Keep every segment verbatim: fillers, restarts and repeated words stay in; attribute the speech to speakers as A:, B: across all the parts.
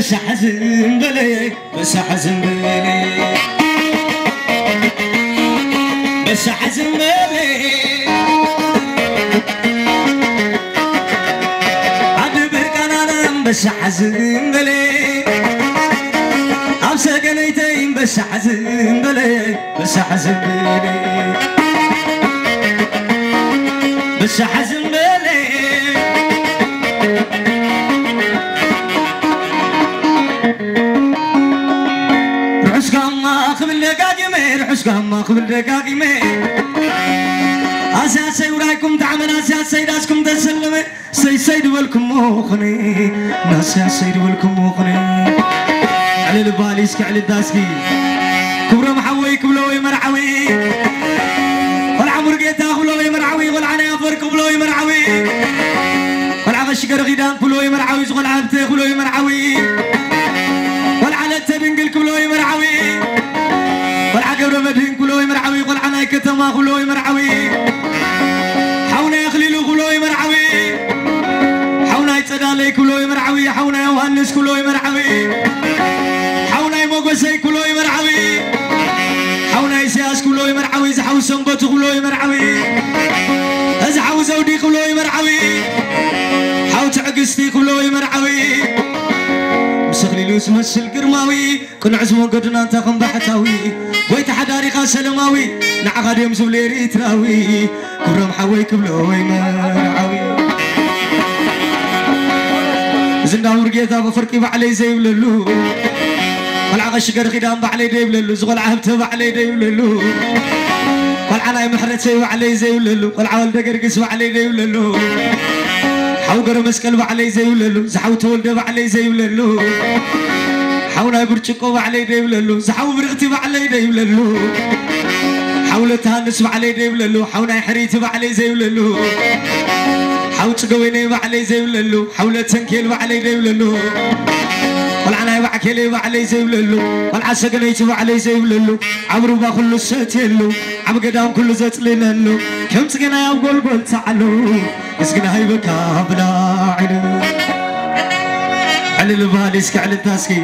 A: بس حزن بلي بس حزن بلي بس حزن بلي عد بركان بس حزن بلي أمسى قنيتين بس حزن بلي بس حزن بلي بس حزن بلي رحس كما قبل دقاقي رحس كما قبل دقاقي أساسي ورايكم تعمل أساسي ناسكم تسلم سي سيد ولكم موخني ناس يا سيد ولكم موخني على الباليسك على الداسكي كبر محوي كبلوي مرعوي والعمر قيتا كبلوي مرعوي والعنا يفر كبلوي مرعوي والعغش قرغيدان كبلوي مرعوي زغل عبته كبلوي مرعوي والعلى التبنقل كبلوي مرعوي والعقبر مدين كبلوي مرعوي والعنا كتما كبلوي مرعوي حونا يخليلو كبلوي مرعوي حونا يتصدالي كبلوي مرعوي حونا يوهنس كبلوي مرعوي حونا يموقسي كبلوي مرعوي حونا يسياس كبلوي مرعوي زحو سنبت كبلوي مرعوي ازحو زودي كبلوي مرعوي حو تعقستي كبلوي مرعوي مسخليلو سمسل قرماوي كن عزمو قدنا انتاقم بحتاوي ويت حداريقا سلماوي نعقاد يمزو ليري تراوي كبرم حوي كبلوي مرعوي زنداور قيتا بفرقي بعلي زي بللو والعغش قرغيدان بعلي دي بللو زغل عهبته بعلي دي بللو والعناي محرتي بعلي زي بللو والعوال دقرقس بعلي دي بللو حوقر مسكل بعلي زي بللو زحو تولد بعلي زي بللو حونا برشقو بعلي دي بللو زحو برغتي بعلي دي بللو حول تهانس بعلي دي بللو حونا حريتي بعلي زي بللو حول تقويني بعلي زي بللو حول تنكيل بعلي دي بللو والعناي بعكلي بعلي زي بللو والعسقنيت بعلي زي بللو عمرو باخلو ساتيلو عم قدام كله زتلينلو كم تقنا يا قلبل تعالو اسقنا هاي بكا بلا عينو على الباليسك على التاسكي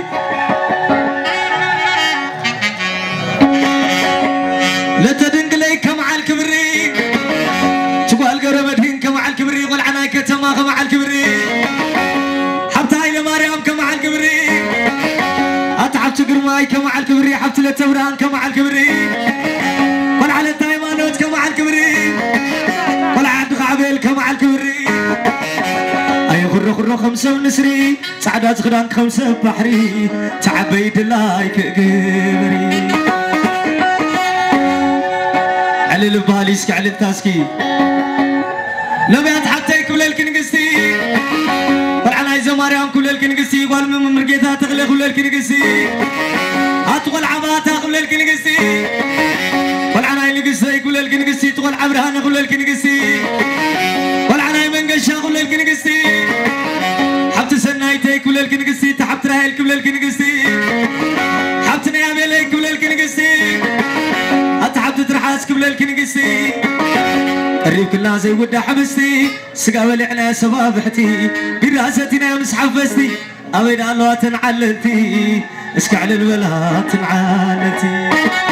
A: لا تدنقلي كم على الكبري تقول قرمدين كم على الكبري والعناي كتما كم على الكبري حبت هاي لماريام كم على الكبري اتعب تقرماي كم على الكبري حبت لتبران كم على الكبري والعلى التايمانوت كم على الكبري والعبد غعبيل كم على الكبري اي خرو خرو خمسة ونسري سعدات غدان خمسة بحري تعبيد لايك قبري على الباليسك على التاسكي لبيات حتى كل الكنقستي والعناي زماريام كل الكنقستي والمم مرقيتها تغلي كل الكنقستي أطول عباتها كل الكنقستي والعناي لقستي كل الكنقستي تقول عبرهانا كل الكنقستي والعناي منقشها كل الكنقستي حبت سنايتي كل الكنقستي تحبت راهيل كل الكنقستي حبت نياميلي كل الكنقستي أتحبت ترحاس كل الكنقستي قريب كلنا زي ودا حبستي سقاولي على سبابحتي براستنا مسحف بستي أبيد الله تنعلتي اسكع للولا تنعلتي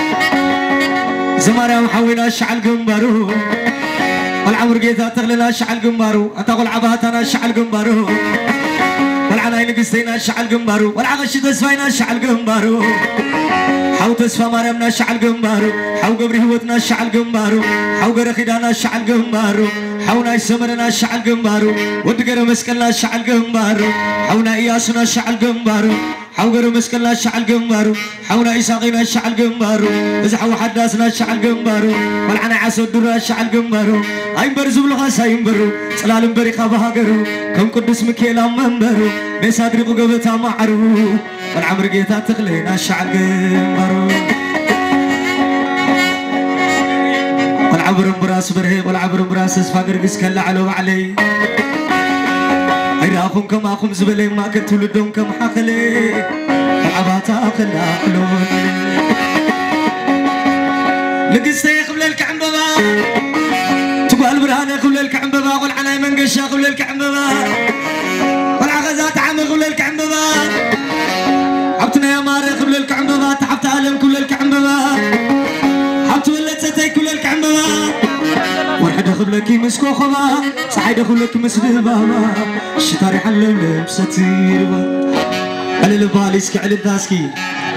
A: زمارة محوينا الشعل قنبارو والعمر قيثا تغلينا الشعل قنبارو أتقول عباتنا الشعل قنبارو والعناي نقستينا الشعل قنبارو والعغش تسفينا الشعل قنبارو حاو تسفى مريمنا الشعل قنبارو حاو قبري هوتنا الشعل قنبارو حاو قرخيدانا الشعل قنبارو حاونا يسمرنا الشعل قنبارو ودقر مسكلنا الشعل قنبارو حاونا إياسنا الشعل قنبارو حاو قر مسكلنا الشعل قنبارو حاونا إساقينا الشعل قنبارو إزحو حداسنا الشعل قنبارو والعنا عسو درنا الشعل قنبارو أي برزو بلغاس أي مبرو سلال بريقا بهاقرو كم قدس مكيلا منبرو بيسادري قبتا معرو والعمر قيتا تغلينا الشعل قنبارو والعبر براس برهيق والعبر براس اسفاقر قس كلا علو علي عراقهم كما أخم زبلي ما كنت ولدهم كم حقلي والعباتا خلا حلون لقستي قبل الكعم بابا تقول برهانة قبل الكعم بابا والعناي منقشة قبل الكعم بابا والعغزات عامل قبل الكعم بابا رخب لك مسكو خبا صعيد رخب لك مسد بابا شتاري حلل بستير على الباليسك على الداسكي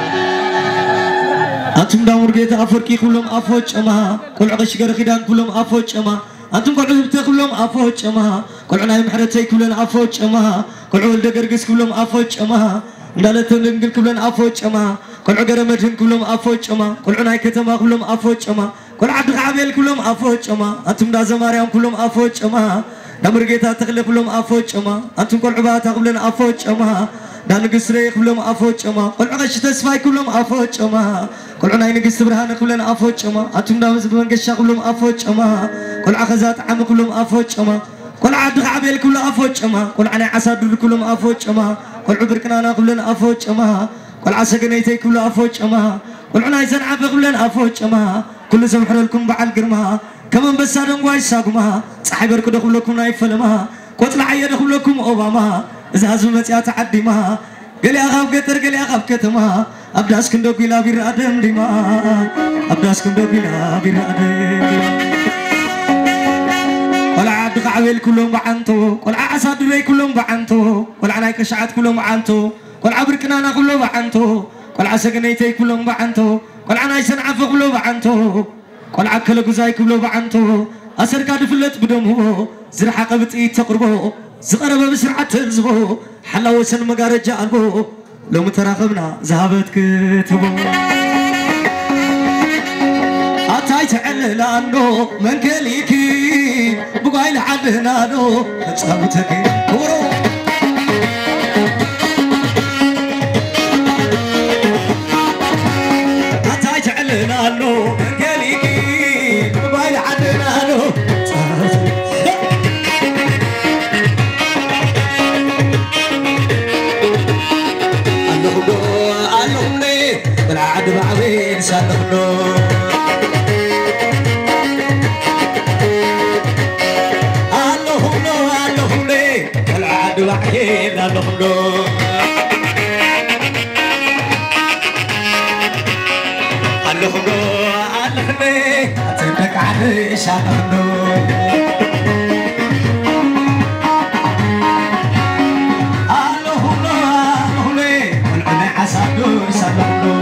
A: أنتم داور جيت أفرقي كلهم أفوج أما كل عقش جرخيدان كلهم أفوج أما أنتم كل عزبت كلهم أفوج أما كل عنايم حرتي كلهم أفوج أما كل عول دقرقس كلهم أفوج أما دالة لنقل كلهم أفوج أما كل عقر مدهن كلهم أفوج أما كل عناي كتما كلهم أفوج أما كل عبد العابيل كلهم أفوج أما أنتم دا زماريام كلهم أفوج أما دامر جيت تغلي كلهم أفوج أما أنتم كل عبات كلهم أفوج أما دان قصري كلهم أفوج أما كل عقش تسفاي كلهم أفوج أما كل عناي نقص برهان كلهم أفوج أما أنتم دا مزبون قشا كلهم أفوج أما كل عخزات عم كلهم أفوج أما كل عبد العابيل كلهم أفوج أما كل عناي عصادر كلهم أفوج أما كل عبر كنانا كلهم أفوج أما كل عسقنيتي كله أفوج أما كل عناي زنعب كلهم أفوج أما كل سمحر لكم بعد قرما كمان بس هذا مواي ساقما صاحب يركض لكم نايف فلما قتل عيد لكم أوباما إذا هزمت يا تعدي ما قال يا أخاف كتر قال يا أخاف كتما أبدا أسكندو بلا بيرادم ديما أبدا أسكندو بلا بيرادم ولا عبد قعويل كلهم بعنتو ولا عصاد ري كلهم بعنتو ولا عنايك شعات كلهم بعنتو ولا عبر كنانا كلهم بعنتو ولا عسقنيتي كلهم بعنتو ولا عناي سنعف كلهم بعنتو ولا عكل جزاي كلهم بعنتو أسر قاد فلت بدمه زرح قبتي تقربه زقرب بسرعة تنزبه حلا وسن مقارجة قلبه لو متراقبنا ذهبت كتبه أتاي تعلل لأنه من كليكي بقاي لحدنا نو خصابتك ورو أتاي تعلل لأنه من كليكي بقاي لحدنا نو بالعاد بعوين سالخلو اللهم لو اللهم لي بالعاد بعوين اللهم اللهم لو اللهم لي تبك علي سالخلو اللهم لو اللهم لي والعنا عسادو سالخلو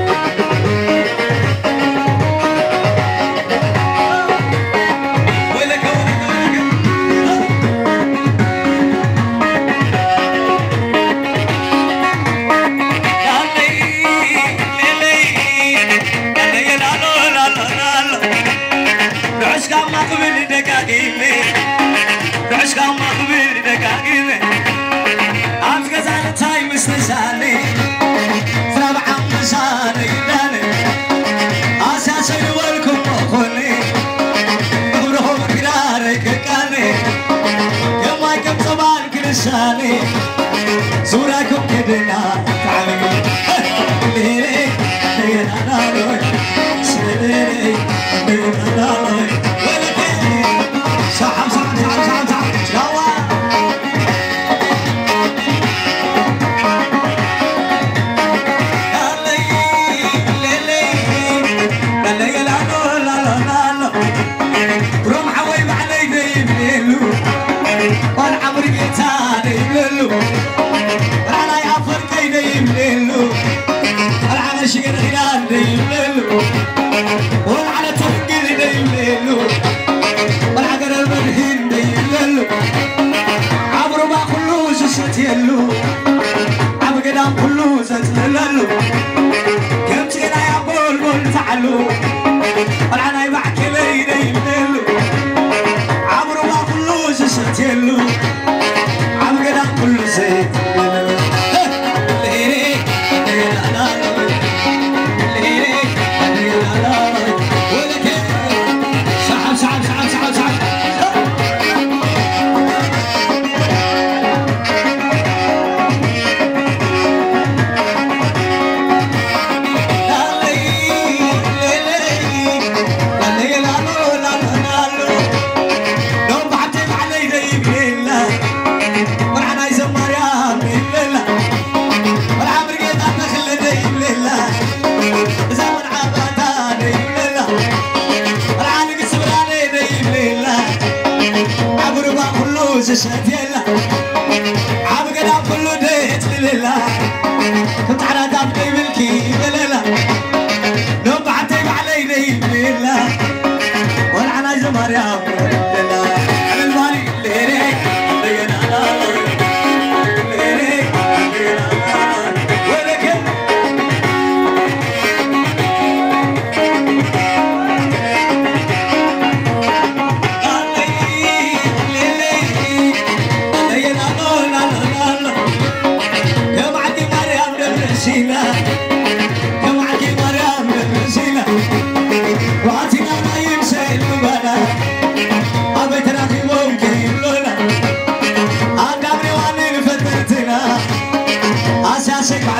A: زوراكم كدنا تعالوا ليلي ليلي أنا لوي سيلي ليلي أنا لوي ولكن سحب سحب سحب سحب سحب جوا ليلي ليلي ليلي لا لا لا لا لا رمح ويب علي بيبلو والعمر قتالي بلو أنا يا فرقي بيبلو أنا شقر غيران بيبلو وأنا تفكير بيبلو والعقر المدهين بيبلو عبرو ما كله ستيلو عبر قدام كله ستللو كم تينا يا بول بول تعلو والعنا يبعك لي بيبلو عبرو ما كله ستيلو عبر قدام كله ستللو la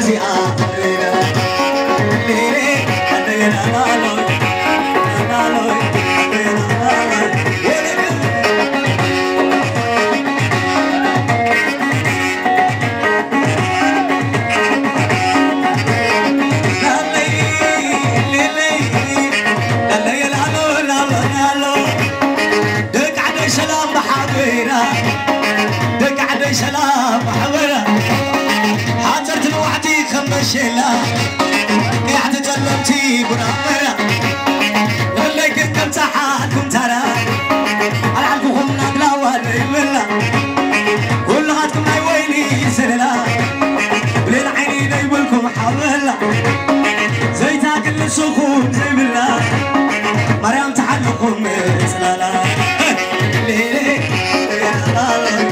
A: سلام حولا حاضرت الوعدي خمشلا قاعد تجلمتي برامرة ولا كنت امتحانكم ترى العبكم نقلا ولا ملا كل غاتكم هاي ويلي سلا وليل عيني يقولكم حولا زي تاكل السخون زي بالله مريم تحلقكم سلالا ليلي يا الله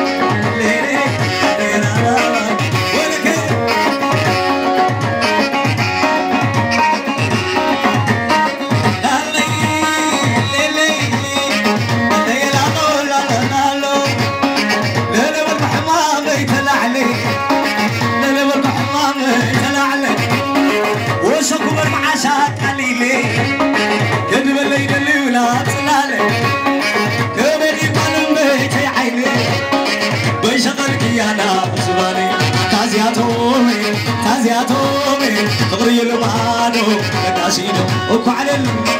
A: تازياتومي تغري المانو نقاشينو وكعلل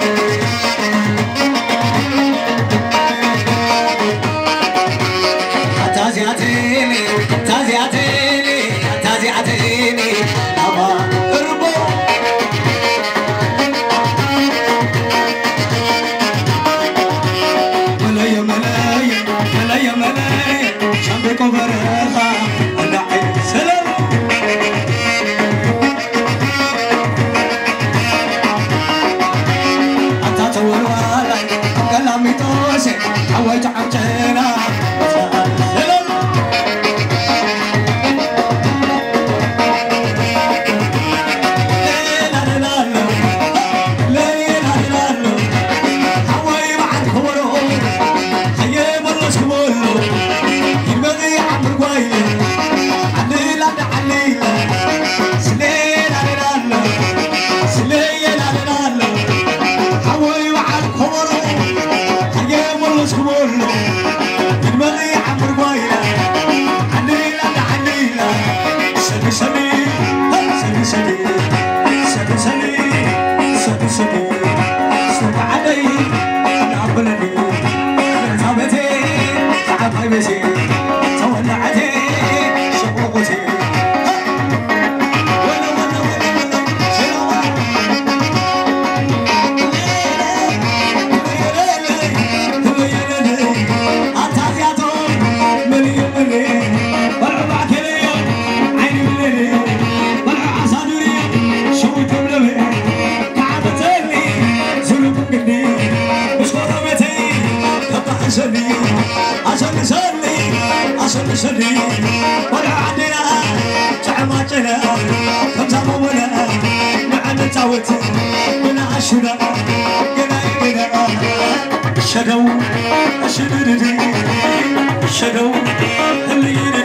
A: تازياتيني تازياتيني تازياتيني أبا اربو ملايا ملايا ملايا ملايا شامبكو برخا أنا عين سلام حويت عمتنا سلي ولا عندنا تعماجنا كم زمونا معنا تعوت من عشرة قنا قنا شدو شدو شدو اللي